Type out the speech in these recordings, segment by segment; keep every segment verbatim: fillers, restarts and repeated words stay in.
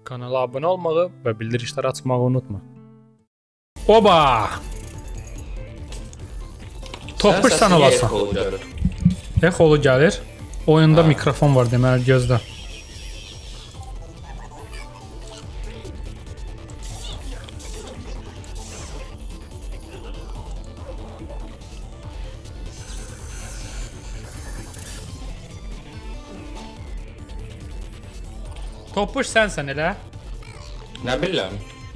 Kanala abunə olmağı və bildirişləri açmağı unutma. Oba! Topuşsan olasın. Ekolu gəlir. Oyunda ha. Mikrofon var deməli, gözlə. Topuş sənsən elə? Nə biləm.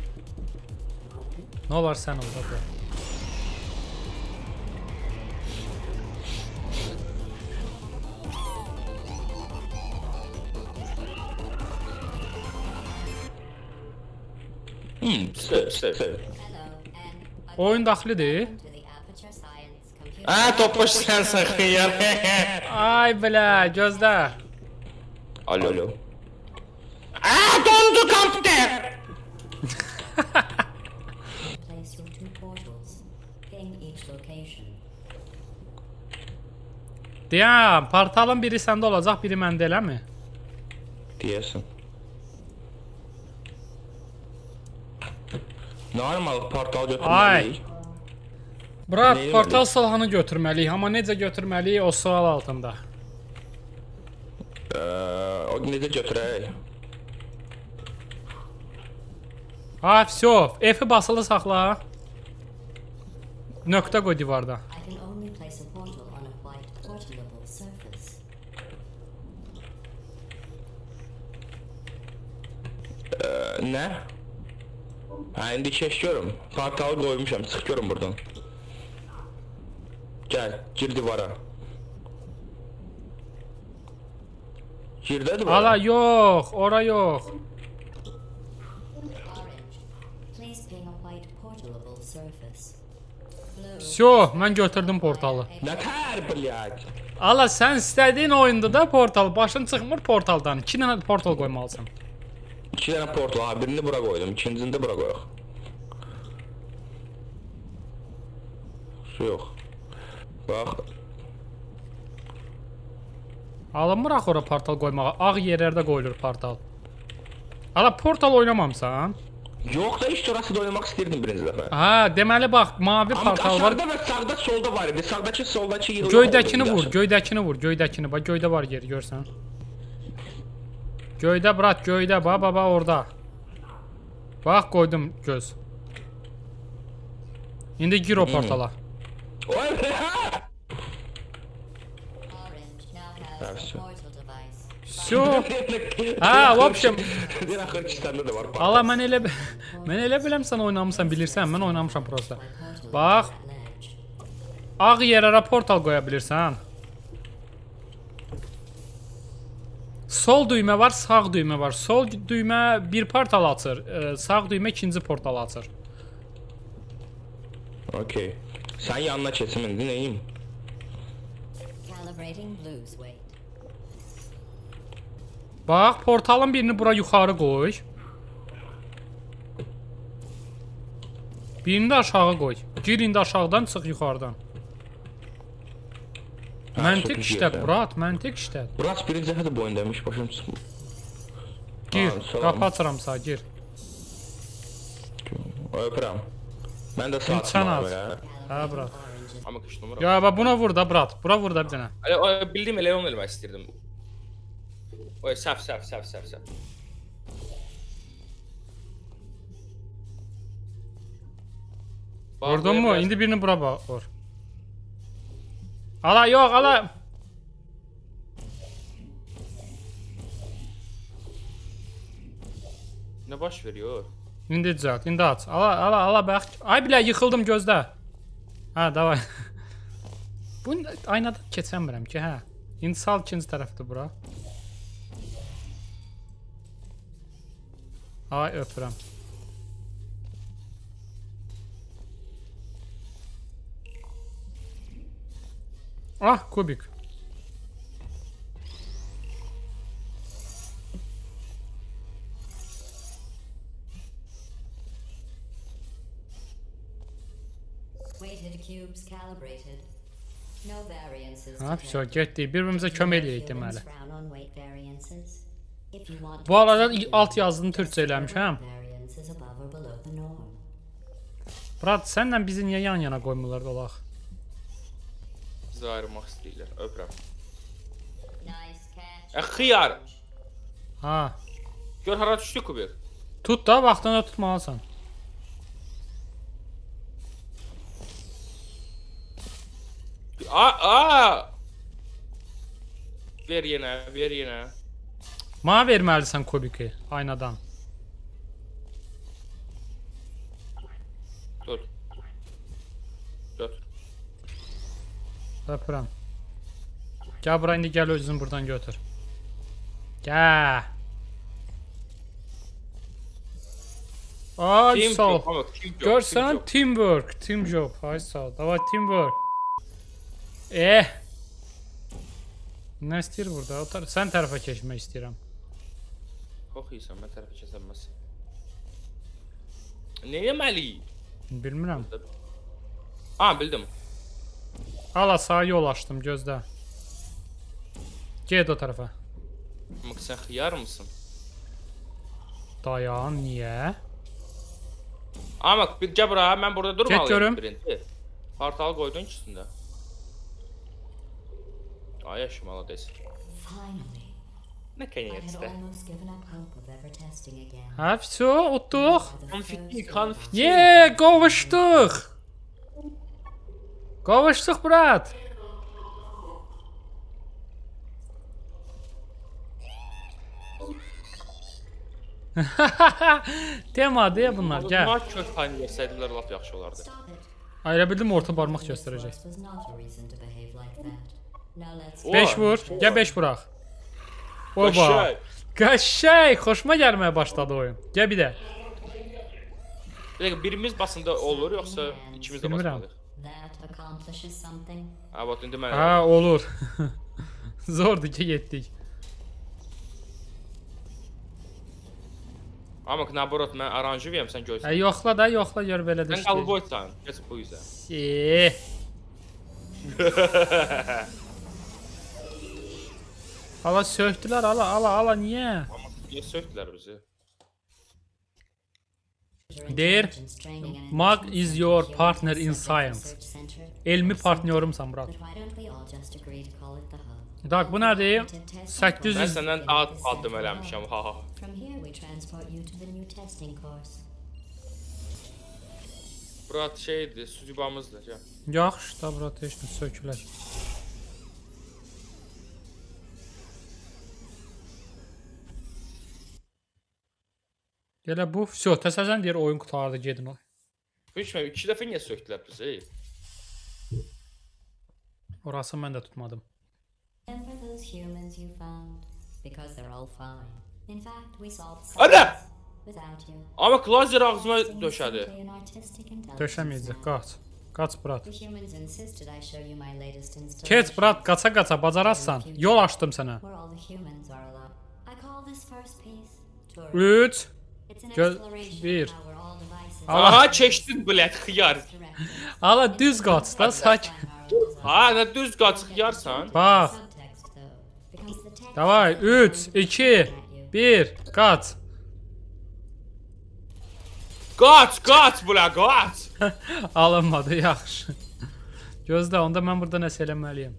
Nə olar sən orada bu? Hmm, sır, sır, sır. Oyun daxilidir. Aa, topuş sənsən xiyar. Ay bilə, gözlə. Alo, alo. Aa, dondu kompüter. Deyəm, portalın biri səndə olacaq, biri məndə eləmi? Deyəsən. Normal portal götürməliyik. Brat, portal silahını götürməliyik, amma necə götürməliyik o sual altında. O necə götürək? Ha, всё, F-i basılı saxla. Nöqtə qoy divarda. Nə? Hə, indi keşiyorum. Portalı qoymuşam, çıxıyorum buradan. Gəl, gir divara. Girdə divara. Ala, yox, ora yox. Всё, mən götürdüm portalı. Nə tər, bilyək? Ala, sən istədiyin oyunda da portal, başın çıxmır portaldan. İki dənə portal qoymalısan. İki dənə portal, ha, birini bura qoydum, ikincini də bura qoyaq. Su yox. Bax. Alınmır axı ora portal qoymağa. Ağ yerlərdə qoyulur portal. Ala, portal oynamamsan? Yox da işte orası da oynamaq istəyirdim birinci dəfə. Ha, deməli bax, mavi portal var. Amma aşağıda və sağda solda var idi. Sağdakı soldakı yığılır. Göydəkini vur, göydəkini vur, göydəkini. Bax, göydə var yer, görsən. Göydə, brat, göydə. Bax, bax, orada. Bax, qoydum göz. İndi gir o portala. Всё. Ha, в общем. Allah, mən elə mən elə biləm sən oynamısan, bilirsən. Mən oynamışam prosta. Bax. Ağ yerlərə portal qoya bilirsən. Sol düymə var, sağ düymə var. Sol düymə bir portal açır, sağ düymə ikinci portal açır. Okay. Sən yanına keçim indi neyim? Bax, portalın birini bura yuxarı qoy. Birini də aşağı qoy. Gir indi aşağıdan, çıx yuxarıdan. Məntiq işlət, Murat, məntiq işlət. Murat birinci dəfə də bu oyun demiş, başım çıxmır. Gir, qapı açıram sağ, gir. Öpürəm. Mən də saat var ya. Hə, Murat. Amma qışdım Murat. Ya, bax, buna vur da, Murat. Bura vur da bir dənə. Bildiyim elə onu eləmək istəyirdim. Oy, səhv, səhv, səhv, səhv, səhv. Vurdun mu? İndi birini bura bax, vur. Ala, yox, ala. Nə baş veriyor? İndi düzelt, indi aç. Ala, ala, ala, bax. Ay, bilə, yıxıldım, gözlə. Hə, davay. Bu aynadan keçəmirəm ki, hə. İndi sal ikinci tərəfdir bura. Ay, öpürəm. Ah, kubik. Ha, все, getdik. Bir-birimizə kömək edirik deməli. Bu arada alt yazını Türkçe eləmişəm. Brat, sənlə bizi niyə yan yana qoymurlar olaq? Bizi ayırmaq istəyirlər. Öpürəm. E, xiyar. Ha. Gör hara düşdü kubik. Tut da, vaxtında tutmalısan. Aa, aa. Ver yenə, ver yenə. Mənə verməlisən kubiki aynadan. Tut. Tut. Öpürəm. Gəl bura, indi gəl özün buradan götür. Gəl. Ay sağ ol. Görsən, teamwork, team job. Ay sağ ol. Davay teamwork. Eh. Nə istəyir burada? Otar. Sən tərəfə keçmək istəyirəm. Oxuysan, mən tərəfə keçəməzsən. Nə yeməli? Bilmirəm. Aa, bildim. Hala sağa yol açdım, gözlə. Get o tərəfə. Amma sən xiyar mısın? Dayan, niyə? Amma bir gəl bura, mən burada durmalıyım. Get görüm. Birinci. Portal qoydun ki üstündə. Ay yaşamalı desin. Nə kanyetdə? Ha, все, otduq. Konfeti, konfeti. Yeee, qovuşduq. Qovuşduq, brat. Tema deyə bunlar, gəl. Bunlar kök payını versəydilər, laf yaxşı olardı. Ayıra bildim, orta barmaq göstərəcək. beş vur, gəl beş vuraq. Oba. Qəşəy, xoşuma gəlməyə başladı oyun. Gəl bir də. Bir dəqiqə, birimiz basında olur, yoxsa ikimiz də basmalıyıq? Ha, bax, indi mən... Ha, olur. Zordur ki, getdik. Amma naborot, mən aranjiviyəm, sən Hə, görsən. yoxla da, yoxla, gör belə də Sən qalboysan, keç bu yüzə. Eee. Ala söktülər, ala, ala, ala, niyə? Amma niyə söktülər bizi? Deyir, Mag is your partner in science. Elmi partnyorumsan, brat. Dak, bu nədir? səkkiz Mən yüz... səndən daha addım eləmişəm, ha ha. Brat şeydir, sucubamızdır, gəl. Yaxşı da, brat, heç nə sökülək. Elə bu, все, təsəvvürən deyir, oyun qutardı, gedin o. Bilməm, iki dəfə niyə söktülər bizi? Orası mən də tutmadım. Ana! Amma Klazer ağzıma döşədi. Döşəməyəcək, qaç. Qaç, brat. Keç, brat, qaça-qaça, bacararsan. Yol açdım sənə. üç, bir. Aha, keçdin bilət, xiyar. Ala, düz qaç da, sakin. Ha, nə düz qaç, xiyarsan? Bax. Davay, üç, iki, bir, qaç. Qaç, qaç bula, qaç. Alınmadı, yaxşı. Gözlə, onda mən burada nəsə eləməliyim.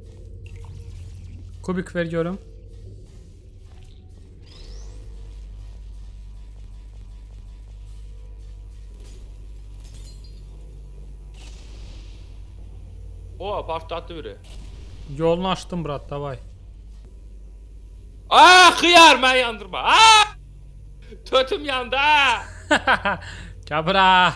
Kubik ver görüm. O, partladı biri. Yolunu açdım, brat, davay. Aa, xiyar, mən yandırma. Aa! Tötüm yandı, ha! Kabra.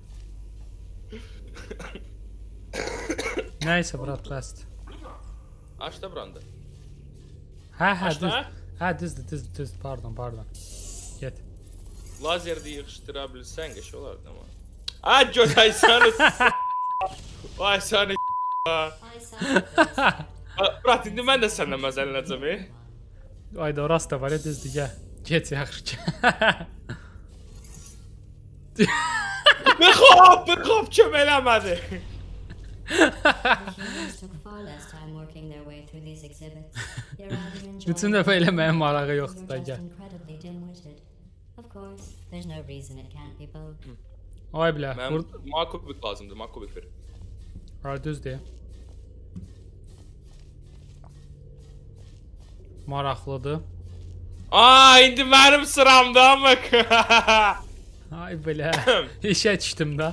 Neyse, brat, bəsdir. Aç da burandı. Hə, hə, Aç düz. da. Hə, düzdür, düzdür, düzdür, pardon, pardon. Get. Lazerdə yığışdıra bilsən, qəş olardı ama. Ha, gözəy səni. Vay səni. Brat, indi mən də səndən məzəllənəcəm, e? Ayda, orası da var ya, düzdür, gəl. Get, yaxşı ki. Bir xop, bir xop kömək eləmədi. Bütün dəfə eləməyə marağı yoxdur da gəl. Ay bilə. Mən makubik lazımdır, makubik ver. Ay düz deyə. Maraqlıdır. Aa, indi mənim sıramda amma. Ay bilə. İşə düşdüm də.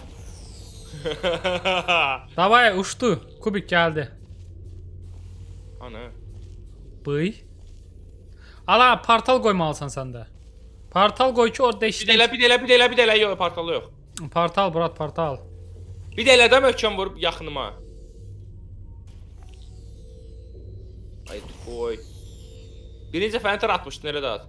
Davay uçdu. Kubik gəldi. Ana. Bıy. Ala portal qoymalısan sən də. Portal qoy ki orada Bir işlə. dələ, bir dələ, bir dələ, bir dələ, yox, portalı yox. Portal Murat, portal. Bir dələ də möhkəm vurub yaxınıma. Ay toy. Birinci dəfə enter atmışdın, elə də at.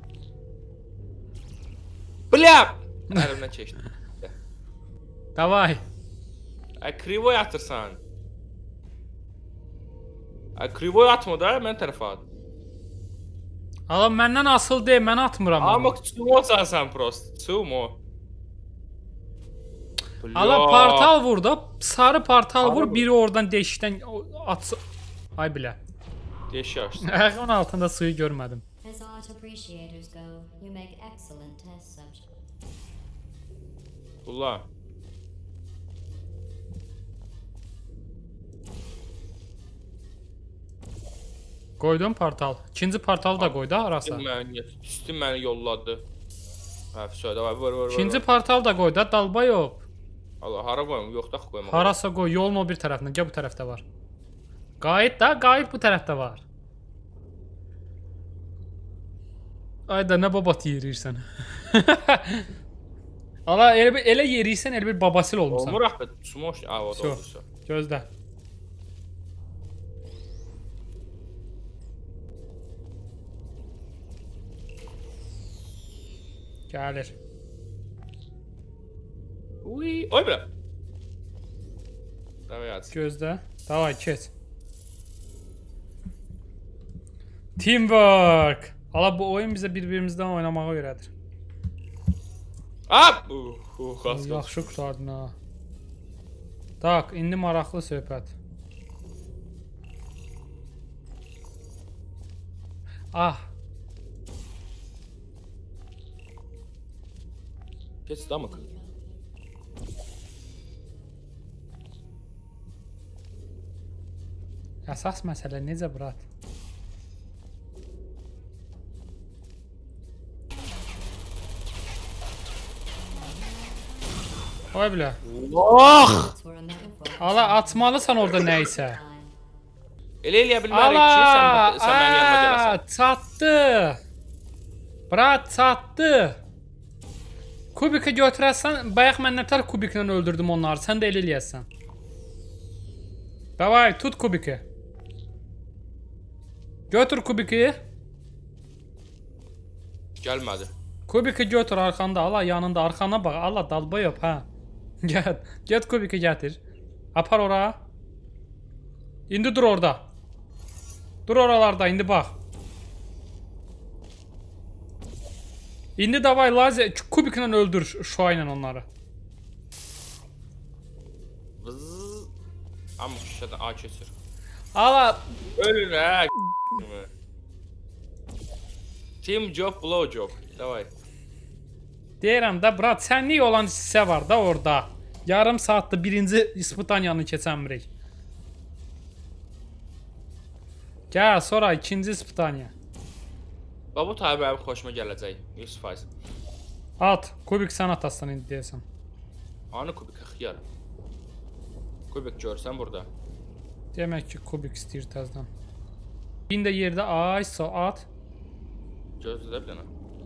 Blyap! Əlimdən keçdi. Davay. Ay krivoy atırsan. Ay krivoy atma da, mən tərəfə at. Ala məndən asıl deyil, mən atmıram. Amma sumo sən prost, sumo. Ala portal vur da, sarı portal vur, biri oradan deşikdən atsın. Ay bilə. Deşik açsın. Ayağımın altında suyu görmədim. Ulla. Qoydum portal. İkinci portalı da qoy da arasa. Üstün məni yolladı. Hə, söyle, vur, vur, vur. İkinci portal da qoy da, dalba yox. Allah, hara qoyum? Yox da qoyma. Harasa qoy, yolun o bir tərəfindən, gəl bu tərəfdə var. Qayıt da, qayıt bu tərəfdə var. Ay da, nə babat yerirsən. Ala, elə, elə yerirsən, elə bir babasil olmuşsan. Olmur axı, sumoş, a, o da olursa. Gözlə. Gəlir. Uy, oy bura. Davay at. Gözlə. Davay, keç. Teamwork. Ala, bu oyun bizə bir-birimizdən oynamağı öyrədir. Hop! Uh, uh, qas. Yaxşı qurtardın ha. Tak, indi maraqlı söhbət. Ah. Keç damık. Əsas məsələ necə, Murat? Oy bilə. Oh! Ala, atmalısan orada nə isə. Elə eləyə bilmərik ki, sən, sən mənim yanıma gələsən. Ala, çatdı. Murat, çatdı. Kubiki götürəsən, bayaq mən nətər kubiklə öldürdüm onları, sən də elə eləyəsən. Davay, tut kubiki. Götür kubiki. Gəlmədi. Kubiki götür arxanda, ala yanında, arxana bax, ala dalba yap, hə. Gəl, get kubiki gətir. Apar ora. İndi dur orada. Dur oralarda, indi bax. İndi davay lazer kubiklə öldür şua ilə onları. Vız. Amma şişədən A keçir. Ala. Ölün hə. Team job, blow job. Davay. Deyirəm də, Murat, sənlik olan hissə var da orada. Yarım saatda birinci ispitaniyanı keçəmirik. Gəl, sonra ikinci ispitaniya. Bu tabi mənim xoşuma gələcək. yüz faiz. At, kubik sən atasın indi deyəsən. Anı kubik xiyar. Kubik görsən burada. Demək ki, kubik istəyir təzdən. İndi yerdə ay sağ at. Gözlə bir dənə.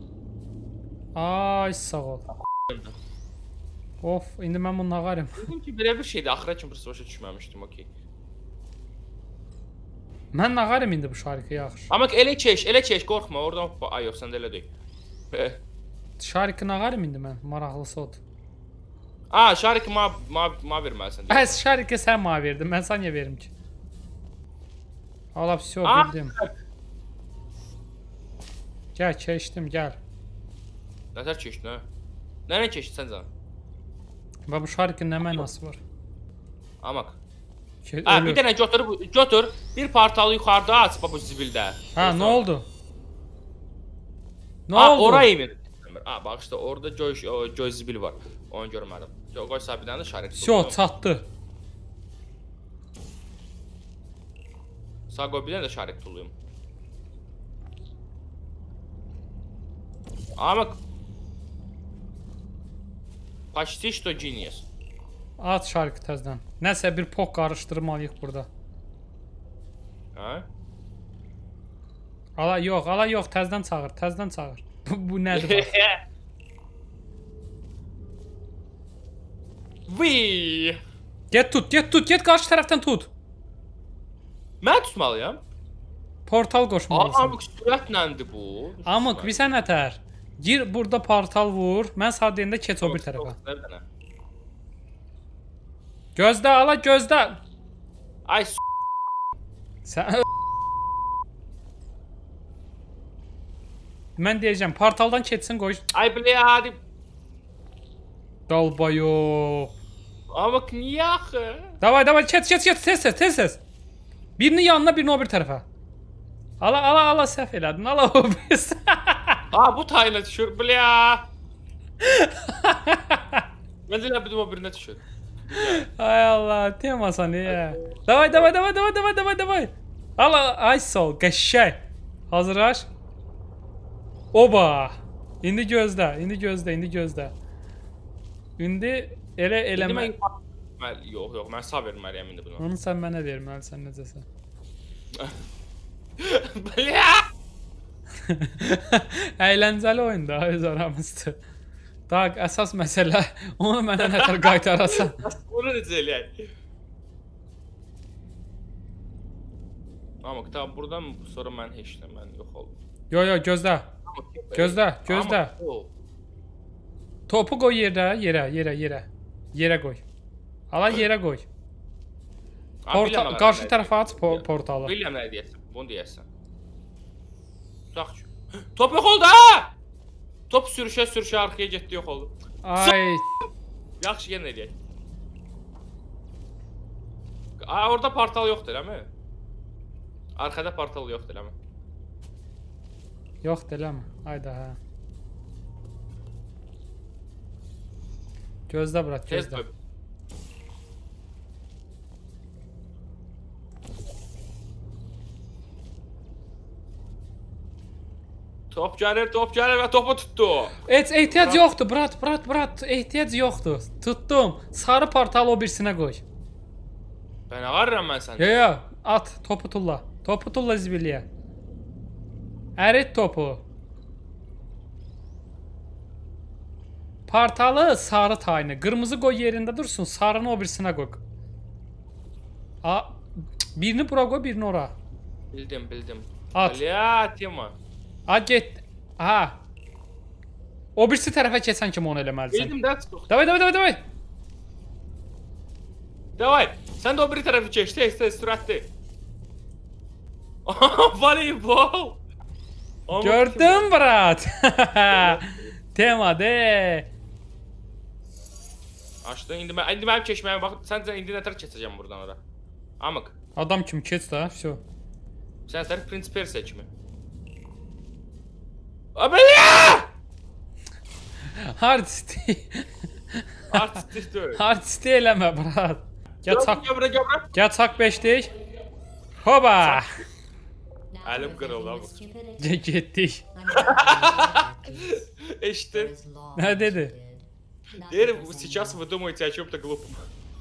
Ay sağ ol. Of, indi mən bunu nağarım. Dedim ki, belə bir şeydir. Axıra kimi başa düşməmişdim, okey. Mən nağarım indi bu şarikə yaxşı. Amma elə keş, elə keş, qorxma. Oradan ay yox, sən də elə deyil. Şarikə nağarım indi mən, maraqlısı odur. Aa, şarikə ma ma ma verməlisən. Bəs şarikə sən ma verdin, mən sən niyə verim ki? Ala, всё, bildim. Gəl, keçdim, gəl. Nətər keçdin, hə? Nənə keçdin sən can? Və bu şarikin nə mənası var? Amaq. Şey, Ha, ölür. bir dənə götür, götür. Bir portalı yuxarıda aç bu zibildə. Ha, nə oldu? Nə Ha, oldu? orayı mı? Ha, bax işte orada göy, o, göy zibil var. Onu görmədim. Yox, qoy sağ bir dənə də şarik. Всё, çatdı. Sağ qoy bir dənə də şarik tuluyum. Ama Почти что genius. At şarkı təzdən. Nəsə bir pok qarışdırmalıyıq burada. Ha? Ala yox, ala yox, təzdən çağır, təzdən çağır. Bu, bu nədir bax? Vıy! Get tut, get tut, get qarşı tərəfdən tut. Mən tutmalıyam. Portal qoşmalısan. Amıq sürətləndir bu. Amıq, bir sən ətər. Gir burada portal vur. Mən sağ deyəndə keç o bir tərəfə. Gözdə, ala gözdə. Ay s***. Sən... Mən deyəcəm, portaldan keçsin qoy. Ay blyadi. Dalbayo. Amıq niyə axı? Davay, davay, keç, keç, keç, tez, tez, tez, tez. Birini yanına, birini o bir tərəfə. Ala, ala, ala, səhv elədin, ala o bir. Ha, bu tayına düşür, blya. Mən də bildim o birinə düşür. Ay Allah, temasa niyə? Davay, davay, davay, davay, davay, davay, davay. Ala, ay sol, qəşşək. Hazırlaş. Oba. İndi gözlə, indi gözlə, indi gözlə. İndi elə eləmə. Yox, yox, mən sağ verməliyəm indi bunu. Onu sən mənə verməlisən necəsə. Blya! Əyləncəli oyundur öz aramızda. Daha əsas məsələ onu mənə nətər qaytarasan. Bunu necə eləyək? Amma tamam buradan sonra mən heç nə mən yox oldum. Yo yo gözlə. Gözlə, gözlə. Topu qoy yerə, yerə, yerə, yerə. Yerə qoy. Ala yerə qoy. Portal qarşı tərəfə aç portalı. Bilmirəm nə deyəsən. Bunu deyəsən. Tutaq ki. Top yox oldu ha! Top sürüşə sürüşə arxaya getdi, yox oldu. Ay. Yaxşı yenə eləyək. Ay orada portal yoxdur, eləmi? Arxada portal yoxdur, eləmi? Yoxdur, eləmi? Hayda hə. Gözlə bırak, gözlə. Top gəlir, top gəlir və topu tutdu. Et, ehtiyac yoxdur, brat, brat, brat, ehtiyac yoxdur. Tutdum. Sarı portalı o birisinə qoy. Ben ağarıram mən səndə. Yo, yo, at, topu tulla. Topu tulla zibiliyə. Ərit topu. Portalı sarı tayını. Qırmızı qoy yerində dursun, sarını o birisinə qoy. A, birini bura qoy, birini ora. Bildim, bildim. At. Bля, tema. A, get. Aha. O birisi tərəfə keçən kimi onu eləməlisən. Bildim də çıxıq. Davay, davay, davay, davay. Davay, sən də o biri tərəfi keç, tez, tez, sürətli. Voleybol. Gördün brat. Tema de. Açdın, indi mən, indi mənim keçməyimə bax, səncə indi nətər keçəcəm buradan ora? Amıq. Adam kimi keç də, всё. Sən sərf Prince Persia kimi. Abelya! Hardsti. Artistik deyil. Hardsti eləmə brat. Gəl çaq. Göbrə, göbrə. Gəl çaq beşdik. Hoba. Əlim qırıldı abi. Getdik. Eşitdin? Nə dedi? Deyir, сейчас вы думаете о чем-то глупом.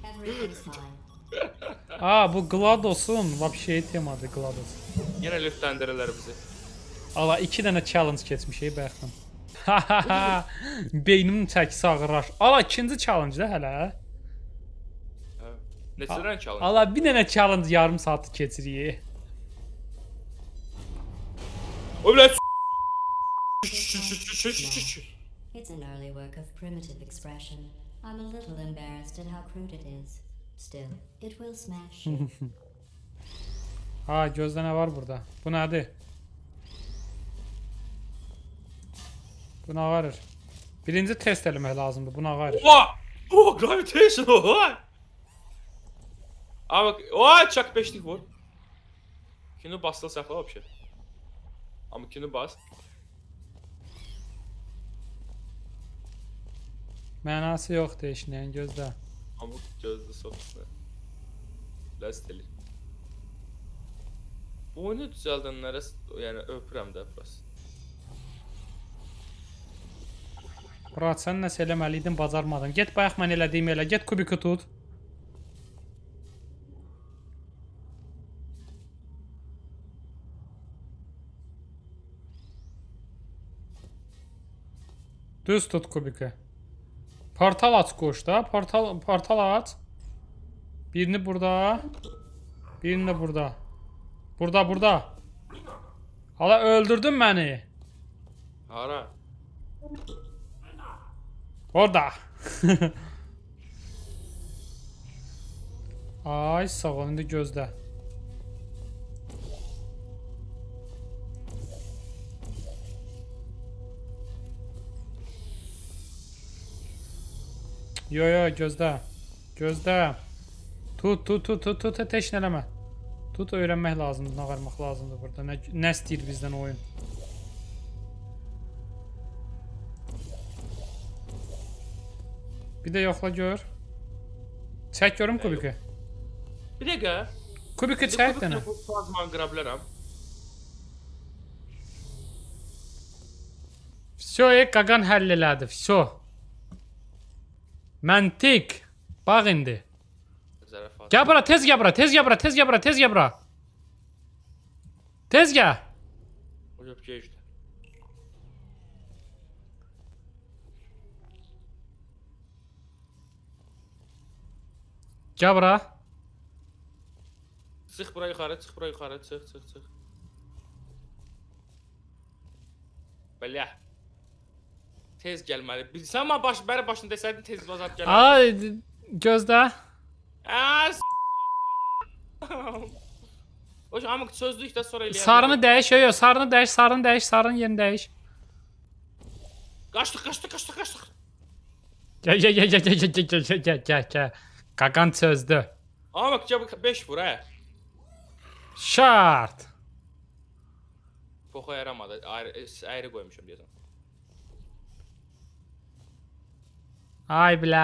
Aa, bu GLaDOS'un vəbşey temadır GLaDOS. Yenə lütfəndirirlər bizi. Allah, iki dənə challenge keçmişik bəxtəm. Beynimin çəkisi ağırlar. Allah, ikinci challenge də hələ. Neçədən challenge? Allah, bir dənə challenge yarım saatı keçirik. O bilə It's an early work of primitive expression. I'm a little embarrassed at how crude it is. Still, it will smash. Ha, gözdə nə var burada? Bu nədir? Bu nə varır? Birinci test eləmək lazımdır. Bu nə varır? Oha! Oh, gravitation, oha! Aa bak, ooo çak beşlik vur. Kino basılı saxla vəbşə. Amma kino bas. Mənası yoxdur işləyən, gözlə. Amma gözlə soxsun. Ləst elir. Bu oyunu düzəldənlərə yəni öpürəm də burası. Murat, sən nəsə eləməliydin, bacarmadın. Get bayaq mən elədiyim elə, get kubiki tut. Düz tut kubiki. Portal aç koş da, portal, portal aç. Birini burada. Birini burada. Burada, burada. Hala öldürdün beni. Hara? Orada. Ay sağ ol, indi gözlə. Yo yo gözlə. Gözlə. Tut tut tut tut tut ateş eləmə. Tut öyrənmək lazımdır, nağarmaq lazımdır burada. Nə, nə istəyir bizdən oyun? Bir də yoxla gör. Çək görüm kubiki. Bir dəqiqə. Kubiki çək dənə. Plazmanı qıra bilərəm. Всё, Qagan həll elədi. Всё. Məntiq. Bax indi. Gəl bura, tez gəl bura, tez gəl bura, tez gəl bura, tez gəl bura. Tez gəl. O öpkə işte. Gəl bura. Çıx bura yuxarı, çıx bura yuxarı, çıx, çıx, çıx. Belə. Tez gəlməli. Sən mənə baş, bəri başını desəydin tez bazat gələr. Ay, gözlə. Əs. Oş, amma sözlükdə sonra eləyəm. Sarını dəyiş, yo yo, sarını dəyiş, sarını dəyiş, sarının yerini dəyiş. Qaçdıq, qaçdıq, qaçdıq, qaçdıq. Gəl, gəl, gəl, gəl, gəl, gəl, gəl, gəl, gəl, gəl, gəl. Qagan çözdü. Amma bak, gəl beş vur, hə. Şart. Poxu yaramadı, ayrı, ayrı qoymuşum deyəsən. Ay bilə.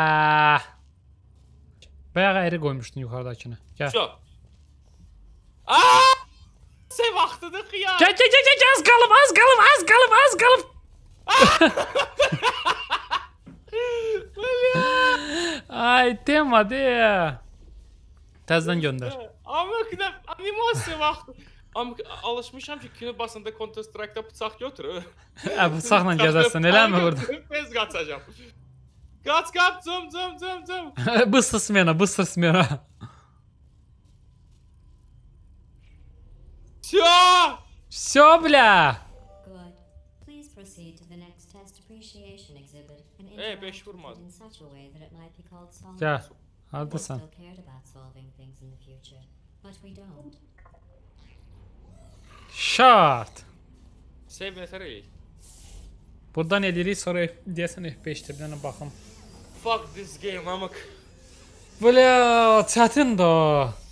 Bayağı əyri qoymuşdun yuxarıdakını. Gəl. Şu. Aaaa! Sən vaxtıdır xiyar. Gəl, gəl, gəl, gəl, az qalıb, az qalıb, az qalıb, az qalıb. Ay, tema de. Təzdən göndər. Amma ki, animasiya vaxtı. Amma alışmışam ki, kino basında Counter Strike'da bıçaq götürür. Ə, bıçaqla gəzərsən, eləmi burada? Tez qaçacam. Qaç, qaç, zum, zum, zum, zum. Bыстро смена, bыстро смена. Всё! Всё, бля. Good. Please proceed to the next test appreciation exhibit and Ey, beş interact with vurmadı. it in such a way that it might be called solving. Gəl. We Hardasın. still cared about solving things in the future, but we don't. Şart. Save nətər eləyik? Buradan edirik, sonra deyəsən F beşdir, bir dənə baxım. Fuck this game, amıq. Bля, çətin də.